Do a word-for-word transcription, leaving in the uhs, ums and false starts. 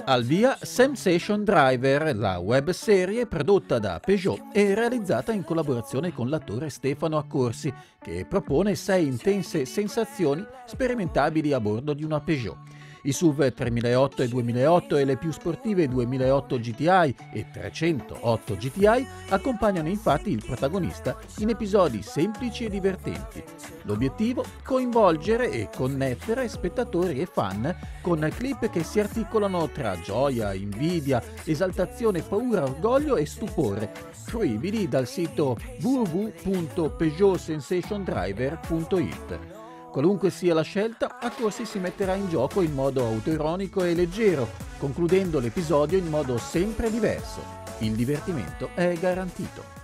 Al via Sensation Driver, la webserie prodotta da Peugeot e realizzata in collaborazione con l'attore Stefano Accorsi, che propone sei intense sensazioni sperimentabili a bordo di una Peugeot. I S U V tremilaotto e duemilaotto e le più sportive duemilaotto G T I e trecentootto G T I accompagnano infatti il protagonista in episodi semplici e divertenti. L'obiettivo? Coinvolgere e connettere spettatori e fan con clip che si articolano tra gioia, invidia, esaltazione, paura, orgoglio e stupore, fruibili dal sito w w w punto peugeot sensation driver punto i t. Qualunque sia la scelta, Accorsi si metterà in gioco in modo autoironico e leggero, concludendo l'episodio in modo sempre diverso. Il divertimento è garantito.